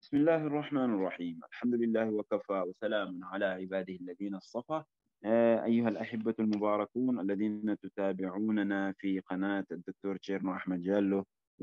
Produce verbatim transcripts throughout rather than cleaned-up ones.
بسم الله الرحمن الرحيم. الحمد لله وكفى وسلام على عباده الذين اصطفى. آه، أيها الأحبة المباركون الذين تتابعوننا في قناة الدكتور تشيرنو أحمد جالو،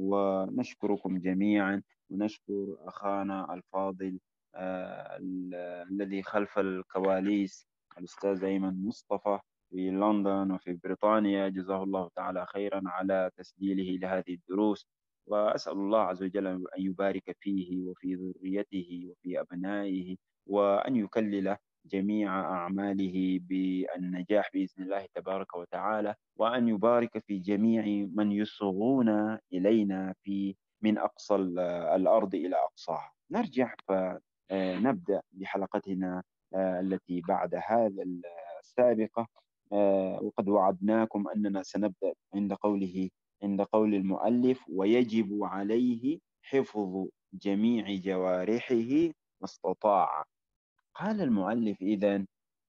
ونشكركم جميعا، ونشكر أخانا الفاضل آه، ال- الذي خلف الكواليس، الأستاذ أيمن مصطفى في لندن وفي بريطانيا، جزاه الله تعالى خيرا على تسجيله لهذه الدروس. وأسأل الله عز وجل أن يبارك فيه وفي ذريته وفي أبنائه، وأن يكلل جميع أعماله بالنجاح بإذن الله تبارك وتعالى، وأن يبارك في جميع من يصغون إلينا في من أقصى ال- الأرض إلى أقصاها. نرجع فنبدأ بحلقتنا آه، التي بعد هذا السابقة. آه، وقد وعدناكم أننا سنبدأ عند قوله عند قول المؤلف: ويجب عليه حفظ جميع جوارحه ما استطاع. قال المؤلف إذن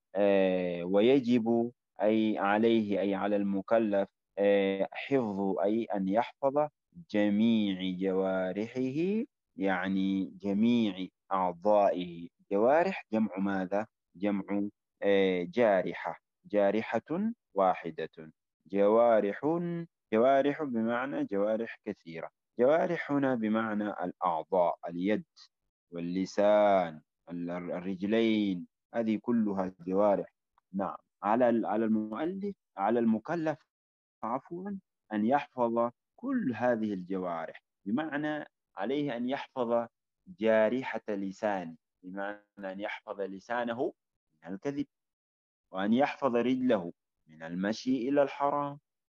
آه ويجب أي عليه أي على المكلف آه حفظ أي أن يحفظ جميع جوارحه، يعني جميع أعضائه. جوارح جمع ماذا؟ جمع آه جارحة. جارحة واحدة. جوارح. جوارح بمعنى جوارح كثيرة. جوارح هنا بمعنى الأعضاء: اليد واللسان، الرجلين، هذه كلها جوارح. نعم، على على المؤلف على المكلف عفوا أن يحفظ كل هذه الجوارح، بمعنى عليه أن يحفظ جارحة لسانه، بمعنى أن يحفظ لسانه من الكذب، وأن يحفظ رجله من المشي إلى الحرام،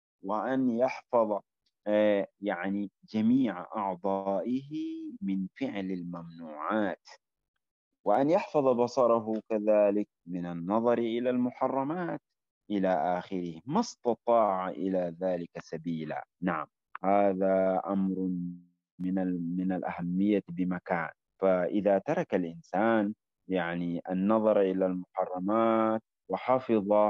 وأن يحفظ آه، يعني جميع أعضائه من فعل الممنوعات، وأن يحفظ بصره كذلك من النظر إلى المحرمات إلى آخره، ما استطاع إلى ذلك سبيلا. نعم، هذا أمر من ال- من الأهمية بمكان. فإذا ترك الإنسان يعني النظر إلى المحرمات وحفظ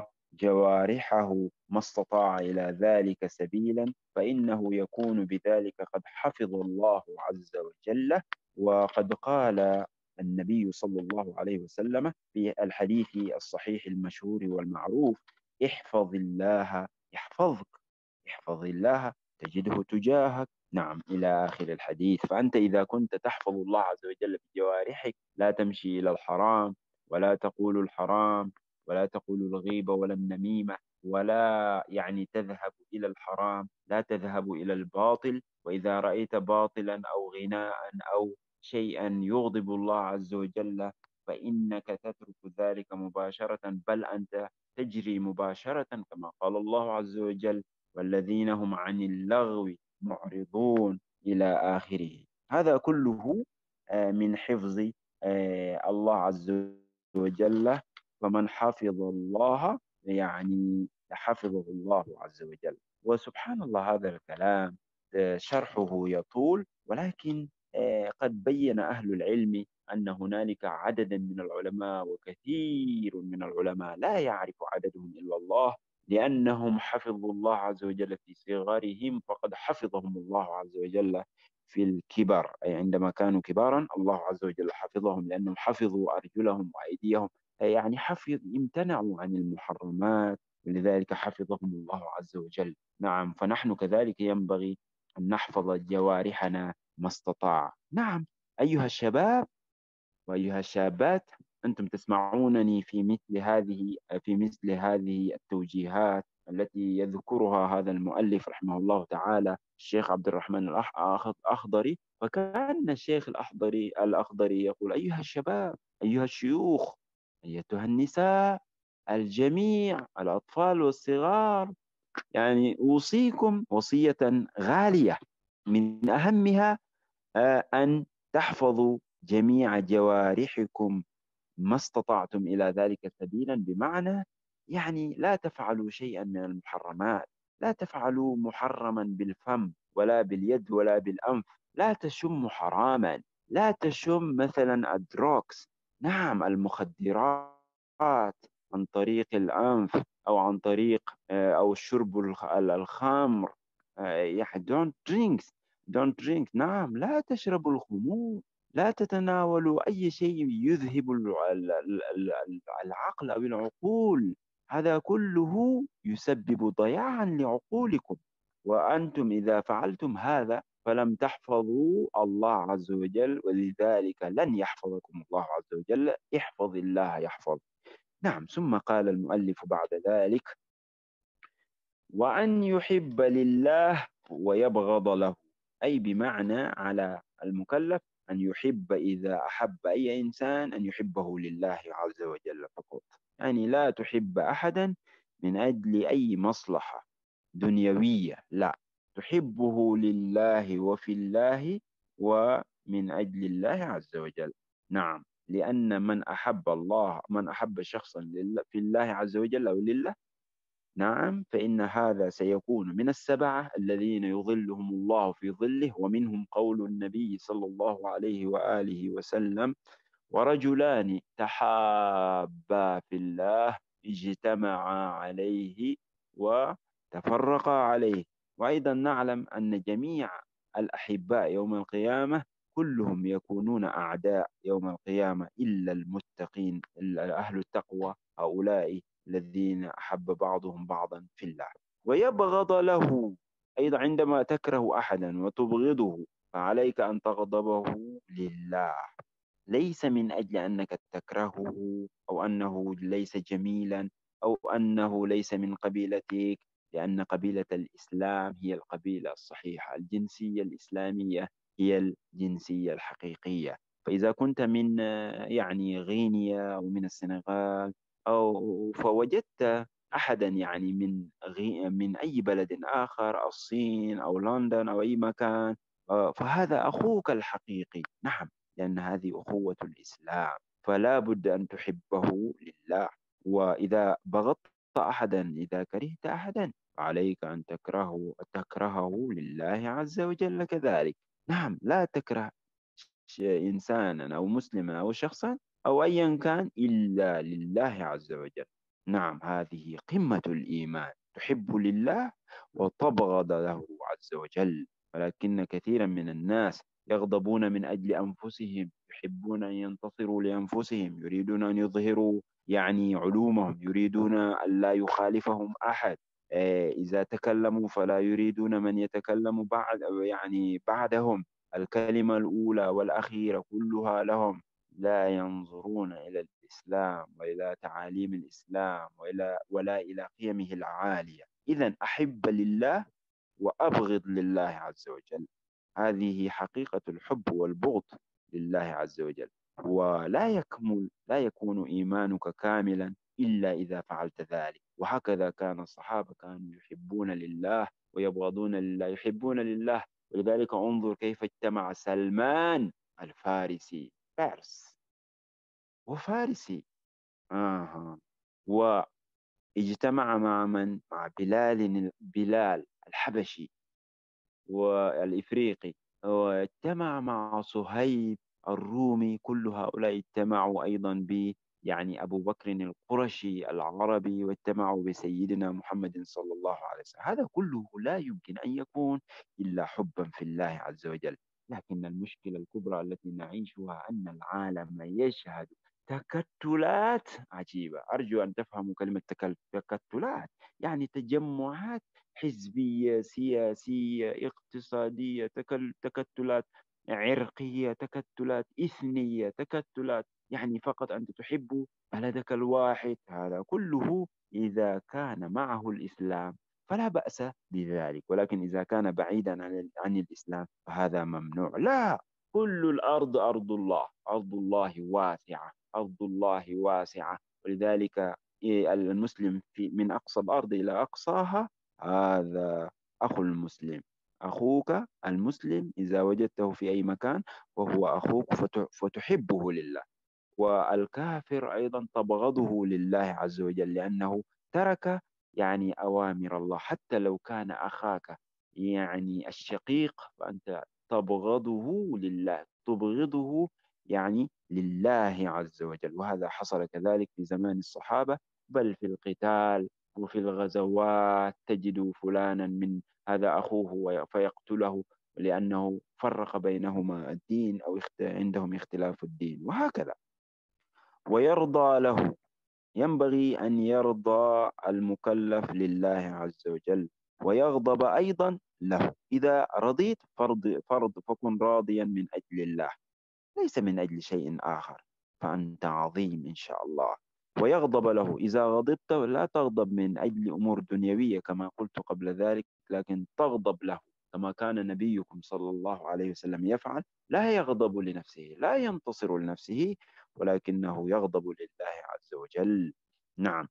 جوارحه ما استطاع إلى ذلك سبيلا، فإنه يكون بذلك قد حفظ الله عز وجل. وقد قال النبي صلى الله عليه وسلم في الحديث الصحيح المشهور والمعروف: احفظ الله يحفظك، احفظ الله تجده تجاهك. نعم، إلى آخر الحديث. فأنت إذا كنت تحفظ الله عز وجل بجوارحك، لا تمشي إلى الحرام، ولا تقول الحرام، ولا تقول الغيبة ولا النميمة، ولا يعني تذهب إلى الحرام، لا تذهب إلى الباطل. وإذا رأيت باطلا أو غناء أو شيئا يغضب الله عز وجل، فإنك تترك ذلك مباشرة، بل أنت تجري مباشرة، كما قال الله عز وجل: والذين هم عن اللغو معرضون إلى آخره. هذا كله آه، من حفظ آه، الله عز وجل. فمن حفظ الله يعني حفظه الله عز وجل. وسبحان الله، هذا الكلام آه، شرحه يطول، ولكن آه، قد بين أهل العلم أن هنالك عددا من العلماء، وكثير من العلماء لا يعرف عددهم إلا الله، لأنهم حفظوا الله عز وجل في صغرهم، فقد حفظهم الله عز وجل في الكبر، أي عندما كانوا كبارا الله عز وجل حفظهم، لأنهم حفظوا أرجلهم وأيديهم، يعني حفظ امتنعوا عن المحرمات، ولذلك حفظهم الله عز وجل. نعم، فنحن كذلك ينبغي أن نحفظ جوارحنا ما استطاع. نعم، أيها الشباب وأيها الشابات، أنتم تسمعونني في مثل هذه في مثل هذه التوجيهات التي يذكرها هذا المؤلف رحمه الله تعالى، الشيخ عبد الرحمن الأح- الأخضري. فكان الشيخ الأخضري الأخضري يقول: أيها الشباب، أيها الشيوخ، أيتها النساء، الجميع، الأطفال والصغار، يعني أوصيكم وصية غالية، من أهمها آه، أن تحفظوا جميع جوارحكم ما استطعتم إلى ذلك سبيلا. بمعنى يعني لا تفعلوا شيئا من المحرمات، لا تفعلوا محرما بالفم ولا باليد ولا بالأنف، لا تشم حراما، لا تشم مثلا الدروكس، نعم المخدرات، عن طريق الأنف، أو عن طريق آه، أو شرب الخ- الخمر. آه، يعني don't drink don't drink نعم، لا تشربوا الخمور، لا تتناولوا أي شيء يذهب العقل أو العقول، هذا كله يسبب ضياعا لعقولكم. وأنتم إذا فعلتم هذا فلم تحفظوا الله عز وجل، ولذلك لن يحفظكم الله عز وجل. احفظ الله يحفظ. نعم. ثم قال المؤلف بعد ذلك: وأن يحب لله ويبغض له، أي بمعنى على المكلف أن يحب، إذا أحب أي إنسان أن يحبه لله عز وجل فقط. يعني لا تحب أحدا من أجل أي مصلحة دنيوية، لا، تحبه لله وفي الله ومن أجل الله عز وجل. نعم. لأن من أحب الله، من أحب شخصا لله في الله عز وجل أو لله، نعم، فإن هذا سيكون من السبعة الذين يظلهم الله في ظله. ومنهم قول النبي صلى الله عليه وآله وسلم: ورجلان تحابا في الله اجتمعا عليه وتفرقا عليه. وأيضا نعلم أن جميع الأحباء يوم القيامة كلهم يكونون أعداء يوم القيامة إلا المتقين، إلا أهل التقوى، هؤلاء الذين أحب بعضهم بعضا في الله. ويبغض له، أيضا عندما تكره أحدا وتبغضه فعليك أن تغضبه لله، ليس من أجل أنك تكرهه أو أنه ليس جميلا أو أنه ليس من قبيلتك، لأن قبيلة الإسلام هي القبيلة الصحيحة، الجنسية الإسلامية هي الجنسية الحقيقية. فإذا كنت من يعني غينيا أو من السنغال، أو فوجدت أحدا يعني من غي من أي بلد آخر، الصين أو لندن أو أي مكان، آه، فهذا أخوك الحقيقي. نعم. لأن هذه أخوة الإسلام، فلا بد أن تحبه لله. وإذا بغضت أحدا، إذا كرهت أحدا، فعليك أن تكرهه تكرهه لله عز وجل كذلك. نعم. لا تكره ش- إنسانا أو مسلما أو شخصا أو أيا كان إلا لله عز وجل. نعم. هذه قمة الإيمان، تحب لله وتبغض له عز وجل. ولكن كثيرا من الناس يغضبون من أجل أنفسهم، يحبون أن ينتصروا لأنفسهم، يريدون أن يظهروا يعني علومهم، يريدون أن لا يخالفهم أحد. آه، إذا تكلموا فلا يريدون من يتكلم بعد، أو يعني بعدهم. الكلمة الأولى والأخيرة كلها لهم، لا ينظرون إلى الإسلام وإلى تعاليم الإسلام وإلى ولا إلى قيمه العالية. إذا أحب لله وأبغض لله عز وجل. هذه حقيقة الحب والبغض لله عز وجل. ولا يكمل لا يكون إيمانك كاملا إلا إذا فعلت ذلك. وهكذا كان الصحابة، كانوا يحبون لله ويبغضون لله. يحبون لله، ولذلك انظر كيف اجتمع سلمان الفارسي، فارس وفارسي، آه. واجتمع مع من؟ مع بلال بلال الحبشي والإفريقي، واجتمع مع صهيب الرومي. كل هؤلاء اجتمعوا أيضا ب يعني أبو بكر القرشي العربي، واجتمعوا بسيدنا محمد صلى الله عليه وسلم. هذا كله لا يمكن أن يكون إلا حبا في الله عز وجل. لكن المشكلة الكبرى التي نعيشها أن العالم يشهد تكتلات عجيبة. أرجو أن تفهموا كلمة تكل- تكتلات، يعني تجمعات حزبية، سياسية، اقتصادية، تكل- تكتلات عرقية، تكتلات إثنية، تكتلات يعني فقط أنت تحب بلدك الواحد. هذا كله إذا كان معه الإسلام فلا بأس بذلك، ولكن إذا كان بعيدا عن ال- عن الإسلام فهذا ممنوع. لا، كل الأرض أرض الله، أرض الله واسعة، أرض الله واسعة. ولذلك إيه، المسلم في من أقصى الأرض إلى أقصاها، هذا أخو المسلم. أخوك المسلم إذا وجدته في أي مكان وهو أخوك، فت- فتحبه لله. والكافر أيضا تبغضه لله عز وجل، لأنه ترك يعني أوامر الله. حتى لو كان أخاك يعني الشقيق فأنت تبغضه لله، تبغضه يعني لله عز وجل. وهذا حصل كذلك في زمان الصحابة، بل في القتال وفي الغزوات تجد فلانا من هذا أخوه وي- فيقتله، لأنه فرق بينهما الدين أو عندهم اختلاف الدين وهكذا. ويرضى له، ينبغي أن يرضى المكلف لله عز وجل ويغضب أيضا له. إذا رضيت فرض فرض فكن راضيا من أجل الله ليس من أجل شيء آخر، فأنت عظيم إن شاء الله. ويغضب له، إذا غضبت لا تغضب من أجل أمور دنيوية كما قلت قبل ذلك، لكن تغضب له كما كان نبيكم صلى الله عليه وسلم يفعل. لا يغضب لنفسه، لا ينتصر لنفسه، ولكنه يغضب لله عز وجل. نعم.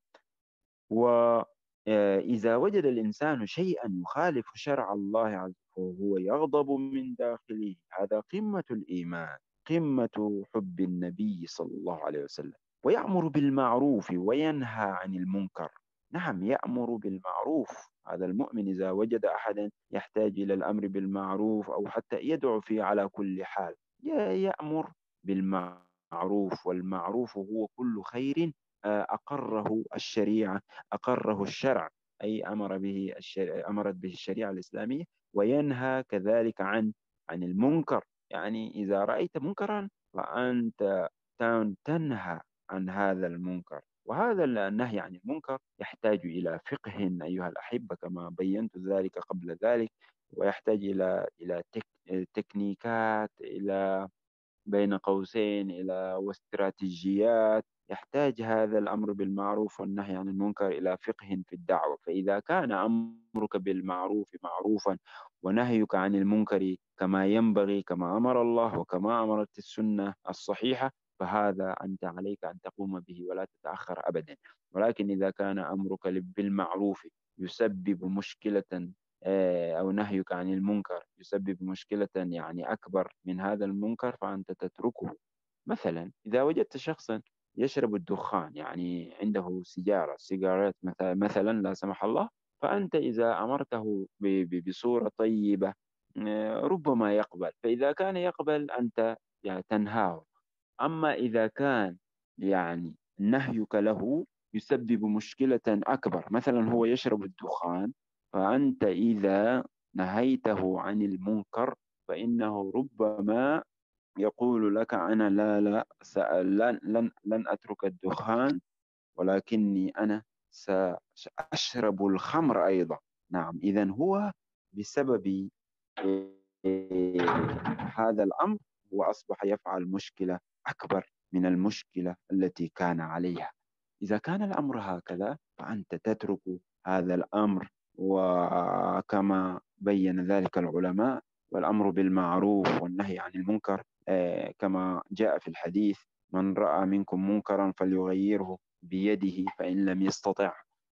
وإذا وجد الإنسان شيئا يخالف شرع الله عز وجل وهو يغضب من داخله، هذا قمة الإيمان، قمة حب النبي صلى الله عليه وسلم. ويأمر بالمعروف وينهى عن المنكر. نعم، يأمر بالمعروف. هذا المؤمن إذا وجد أحدا يحتاج إلى الأمر بالمعروف أو حتى يدعو فيه على كل حال، يأمر بالمعروف. والمعروف هو كل خير أقره الشريعة، أقره الشرع، أي أمر به الشريعة، أمرت به الشريعة الإسلامية. وينهى كذلك عن عن المنكر، يعني إذا رأيت منكرا فأنت تنهى عن هذا المنكر. وهذا النهي عن المنكر يحتاج إلى فقه أيها الأحبة كما بينت ذلك قبل ذلك، ويحتاج إلى إلى تك تكنيكات، إلى بين قوسين إلى واستراتيجيات. يحتاج هذا الأمر بالمعروف والنهي عن المنكر إلى فقه في الدعوة. فإذا كان أمرك بالمعروف معروفا ونهيك عن المنكر كما ينبغي، كما أمر الله وكما أمرت السنة الصحيحة، فهذا أنت عليك أن تقوم به ولا تتأخر أبدا. ولكن إذا كان أمرك بالمعروف يسبب مشكلة، أو نهيك عن المنكر يسبب مشكلة يعني أكبر من هذا المنكر، فأنت تتركه. مثلا إذا وجدت شخصا يشرب الدخان، يعني عنده سيجارة سيجارات مثلا مثلا لا سمح الله، فأنت إذا أمرته بصورة طيبة ربما يقبل. فإذا كان يقبل أنت يعني تنهاه. أما إذا كان يعني نهيك له يسبب مشكلة أكبر، مثلا هو يشرب الدخان، فأنت إذا نهيته عن المنكر فإنه ربما يقول لك أنا لا لا لن, لن, لن أترك الدخان، ولكني أنا سأشرب الخمر أيضا. نعم، إذن هو بسبب هذا الأمر وأصبح يفعل مشكلة أكبر من المشكلة التي كان عليها. إذا كان الأمر هكذا فأنت تترك هذا الأمر، وكما بين ذلك العلماء، والأمر بالمعروف والنهي عن المنكر كما جاء في الحديث: من رأى منكم منكرا فليغيره بيده، فإن لم يستطع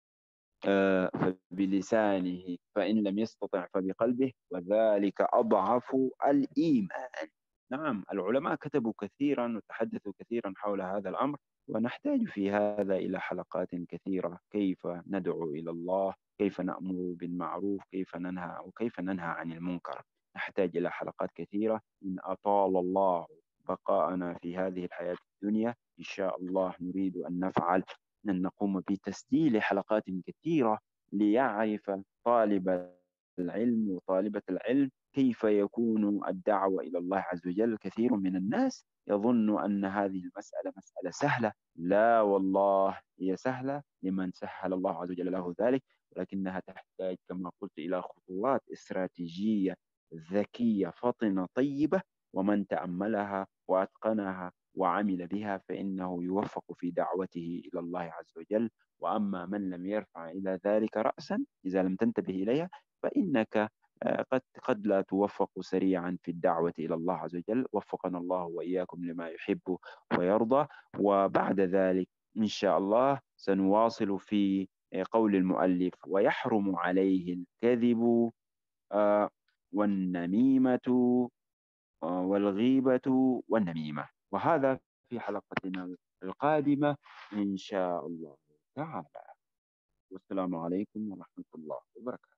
فبلسانه، فإن لم يستطع فبقلبه، وذلك أضعف الإيمان. نعم، العلماء كتبوا كثيرا وتحدثوا كثيرا حول هذا الأمر، ونحتاج في هذا إلى حلقات كثيرة. كيف ندعو إلى الله، كيف نأمر بالمعروف، كيف ننهى وكيف ننهى عن المنكر. نحتاج إلى حلقات كثيرة. إن أطال الله بقاءنا في هذه الحياة الدنيا إن شاء الله نريد أن نفعل أن نقوم بتسجيل حلقات كثيرة ليعرف طالب العلم وطالبة العلم كيف يكون الدعوة إلى الله عز وجل. كثير من الناس يظن أن هذه المسألة مسألة سهلة. لا والله، هي سهلة لمن سهل الله عز وجل له ذلك، ولكنها تحتاج كما قلت إلى خطوات استراتيجية ذكية فطنة طيبة، ومن تأملها وأتقنها وعمل بها فإنه يوفق في دعوته إلى الله عز وجل. وأما من لم يرفع إلى ذلك رأسا، إذا لم تنتبه إليها، فإنك قد قد لا توفق سريعا في الدعوة إلى الله عز وجل. وفقنا الله وإياكم لما يحب ويرضى. وبعد ذلك إن شاء الله سنواصل في قول المؤلف: ويحرم عليه الكذب والنميمة والغيبة والنميمة. وهذا في حلقتنا القادمة إن شاء الله تعالى. والسلام عليكم ورحمة الله وبركاته.